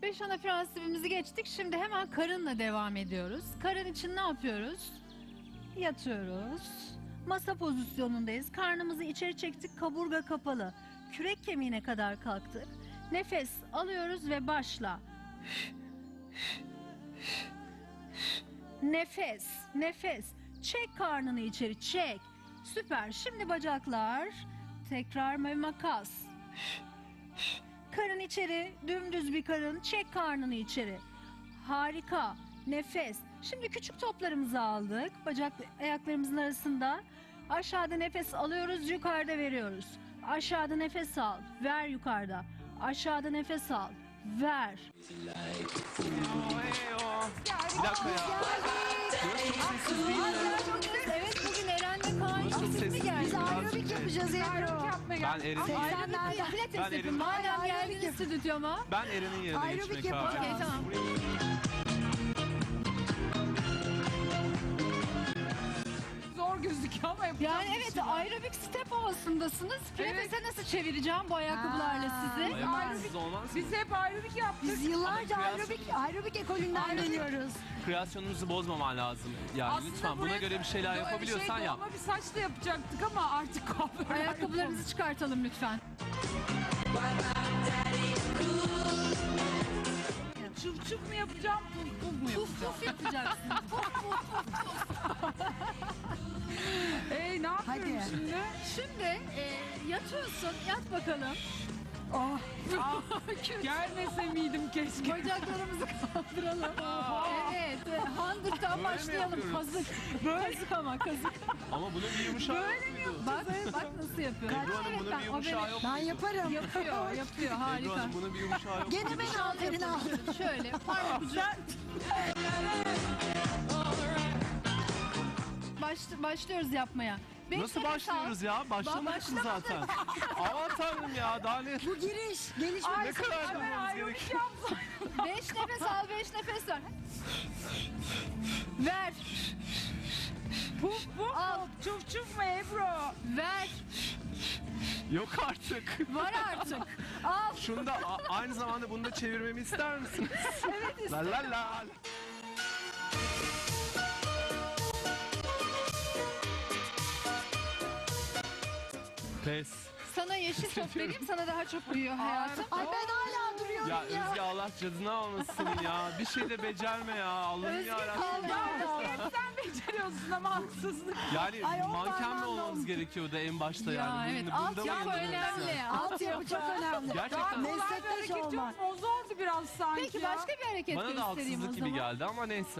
5 ana prensibimizi geçtik. Şimdi hemen karınla devam ediyoruz. Karın için ne yapıyoruz? Yatıyoruz. Masa pozisyonundayız. Karnımızı içeri çektik. Kaburga kapalı. Kürek kemiğine kadar kalktık. Nefes alıyoruz ve başla. Nefes, nefes. Çek karnını içeri, çek. Süper. Şimdi bacaklar. Tekrar ve makas. Karın içeri, dümdüz bir karın. Çek karnını içeri. Harika. Nefes. Şimdi küçük toplarımızı aldık. Bacak ayaklarımızın arasında. Aşağıda nefes alıyoruz, yukarıda veriyoruz. Aşağıda nefes al, ver yukarıda. Aşağıda nefes al, ver. Bir dakika ya. Evet, bugün Eren'le Kaan sesli geldi. Biz aerobik yapacağız Ebru. Ben Eren'in Pilates yapın. Madem geldiniz stüdyoma. Ben Eren'in yerine Aerobik geçmeye karar yapacağız. verdim. Tamam. Zor gözüküyor ama yapacağım. Yani evet, aerobik step havasındasınız. Pilates'e nasıl çevireceğim bu ayakkabılarla sizi? Ayakkabısız olmaz mı? Biz hep aerobik yaptık. Biz yıllarca Ama aerobik ekolünden geliyoruz. Kreasyonumuzu bozmaman lazım. Yani Aslında lütfen buna buraya- göre bir şeyler yapabiliyorsan yap. Ama bir saçla yapacaktık ama artık kuaför. Ayakkabılarınızı çıkartalım lütfen. Çıp çıp mı yapacağım? Puf puf mu Puf yapacağım? puf yapacaksın. Puf puf puf. Ne yapıyorum Hadi. şimdi? Şimdi yatıyorsun, yat bakalım. Oh. Gelmese miydim keşke? Bacaklarımızı kaldıralım. Evet, 100'dan Böyle mi başlayalım. yapıyoruz? Kazık. Kazık ama kazık. Ama bunun bir yumuşağı yok muydu? Bak nasıl yapıyor. Ebru Hanım bunun bir yumuşağı yok Ben muydu? yaparım. Yapıyor, Ebru harika. Hanım bunun bir yumuşağı yok Gene muydu? ben aferin al. Şöyle parmak ucu. Başlıyoruz yapmaya. Beş Nasıl nefes başlıyoruz al. ya? Başlamadık mı Başlamadık. zaten? Aman tanrım ya, daha ne? Bu giriş, gelişme. Ne kadar Ben durmamız aerobik gerekiyor? yapsam. 5 nefes al, 5 nefes ver. Ver, Puf puf Al. mu? Çuf çuf mu Ebru? ver. Yok artık. Var artık. Al. Şunu da aynı zamanda bunu da çevirmemi ister misiniz? Evet, la la la. Pes. Sana yeşil top vereyim, sana daha çok uyuyor hayatım. Ay ben hala duruyorum Ya ya. Özge, Allah cadını almasın ya. Bir şey de becerme ya. Allah'ım Özge yarabbim. kaldı. Hep sen beceriyorsun ama haksızlık. Yani Ay, o manken mi parmağımla olmamız oldu. gerekiyordu en başta Ya yani. evet, Bunda altyapı mı önemli. yapıyoruz Altyapı çok önemli. Gerçekten Kolay bir Meslektaş hareket olmak. yok mu? O zordu biraz sanki Peki ya. başka bir hareket Bana da göstereyim o haksızlık gibi zaman. geldi ama neyse.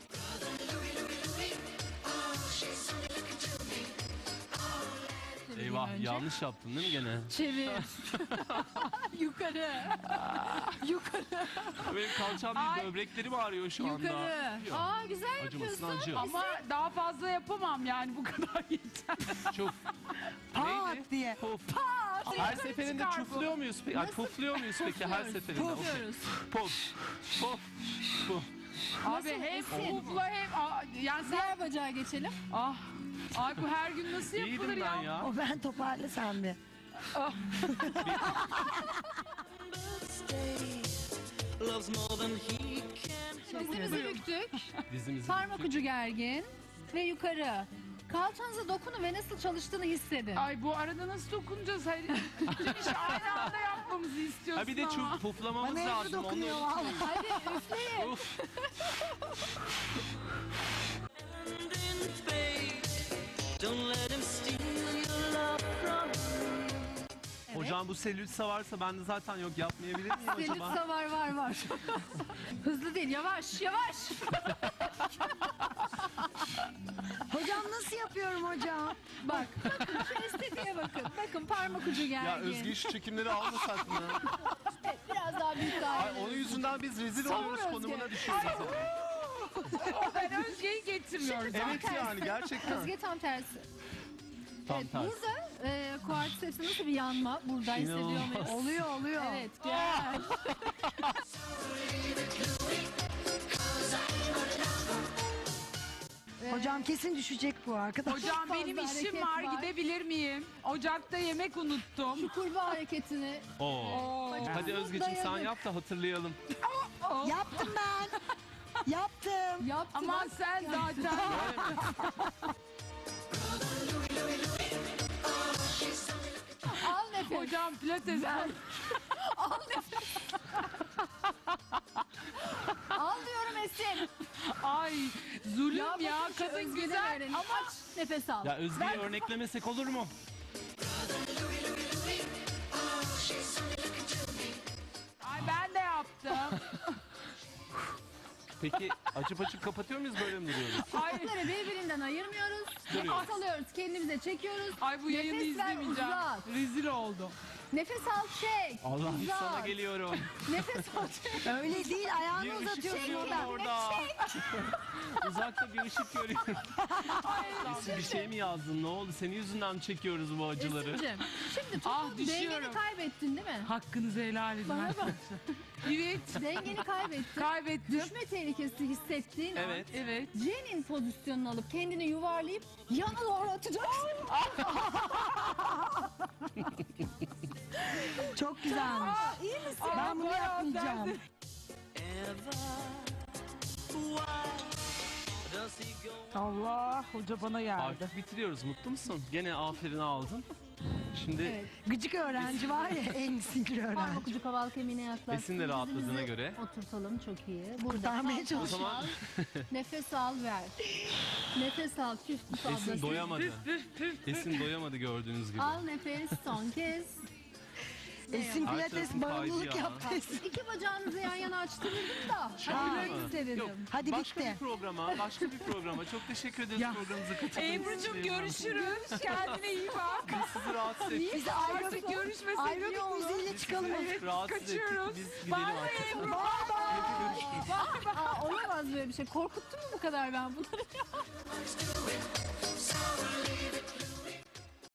Eyvah, önce. yanlış yaptım değil mi gene? Çevir. Yukarı. Yukarı. Benim kalçam değil, böbreklerim ağrıyor şu anda. Yukarı. Yok. Aa, güzel Acımasın yapıyorsun. acı. Ama daha fazla yapamam yani bu kadar yeter. Çok. Pat diye. Puf. Her seferinde çıkar bu. çufluyor muyuz peki? Ay, pufluyor muyuz peki her seferinde? Okey. Pufluyoruz. Puf. Puf. Puf. Abi hem Esin? pufla hem... Yani sen... Diğer bacağa geçelim. Ah. Ay bu her gün nasıl yapılır İyiydim ben ya. O ben toparla sen bir. Dizimizi büktük. Dizimizi Parmak ucu gergin. Ve yukarı. Kalçanıza dokunun ve nasıl çalıştığını hissedin. Ay bu arada nasıl dokunacağız? Hayır. Bütün işi aynı anda yapmamızı istiyorsun Ha bir de ama. puflamamız Bana Ebru lazım. Onu dokunuyor valla. Hadi üfleyin. Uf. Hocam bu selülitsa varsa ben de zaten yok, yapmayabilir miyim acaba? Selütsa var. Hızlı değil, yavaş. Hocam nasıl yapıyorum hocam? Bak, şu estetiğe bakın. Bakın parmak ucu gergin. Ya Özge şu çekimleri almasak mı? Evet, biraz daha büyük Ay, daire. onun yüzünden biz rezil Savur oluyoruz, Özge. konumuna düşüyoruz. Ben Özge'yi getirmiyorum. Evet yani gerçekten. Özge tam tersi. Tam Evet, tersi. burada kuartz nasıl bir yanma? Burada hissediyor muyuz? Oluyor. Evet, gel. Hocam kesin düşecek bu arkadaş. Hocam Çok benim fazla işim hareket var, var. gidebilir miyim? Ocakta yemek unuttum. Şu kurbağa hareketini. Oo. Hadi Özgeciğim sen dayanık. yap da hatırlayalım. Yaptım ben. Yaptım. Yaptın. Aman sen zaten. Al nefes. Hocam pilates. Al diyorum Esin. Ay zulüm ya, bakın şu kadın Özge'den güzel öğrenin. ama Aç nefes al. Ya Özge'yi örneklemesek olur mu? ay ben de yaptım. Peki açıp açıp kapatıyor muyuz, böyle mi duruyoruz? Ay, Bunları birbirinden ayırmıyoruz. Duruyoruz. Nefes alıyoruz, kendimize çekiyoruz. ay bu yayını Nefes ver, izlemeyeceğim. uzat. Rezil oldum. Nefes al, çek. Allah'ım uzat. sana geliyorum. Nefes al, çek. Öyle değil, ayağını Bir ışık uzatıyorsun görüyorum oradan. orada. Uzakta bir ışık görüyorum. Esin, bir şey mi yazdın? Ne oldu? Senin yüzünden mi çekiyoruz bu acıları? Esin'cim, şimdi Ah, topun düşüyorum. dengeni kaybettin değil mi? Hakkınızı helal edin. Bana bak. Evet. Dengeni kaybettin. Kaybettim. Düşme tehlikesi hissettiğin an Evet. Evet. Jen'in pozisyonunu alıp kendini yuvarlayıp yana doğru atacaksın. Çok güzelmiş. İyi misin? Ben bunu yapmayacağım. Allah, hoca bana geldi. Artık bitiriyoruz. Mutlu musun? Gene aferin aldın. Şimdi Evet. Gıcık öğrenci var ya, en sinirli öğrenci. Parmak ucu kaval kemiğine yaklaştın. Esin de rahatladığına Dizimizi göre. Oturtalım, çok iyi. Burada Kurtarmaya kalk, çalışıyor. O zaman- nefes al, ver. Nefes al, püf püf Esin ablası. doyamadı. Esin doyamadı gördüğünüz gibi. Al nefes, son kez. Esin Her pilates tarafın bağımlılık kaydı ya. yaptı. İki bacağınızı yan yana açtırırdım da. Şaka Hadi mı? istedim. Yok. Hadi Başka bitti. bir programa, başka bir programa. Çok teşekkür ederiz Ya, programımıza katıldığınız için. Ebru'cum görüşürüz. Kendine iyi bak. Biz sizi rahatsız ettik. Biz de Artık aerobik, görüşmesek iyi aerobik olur. müziğiyle çıkalım. Sizi rahatsız kaçıyoruz. ettik. Biz gidelim artık. Aa, olamaz böyle bir şey. Korkuttu mu bu kadar ben bunları?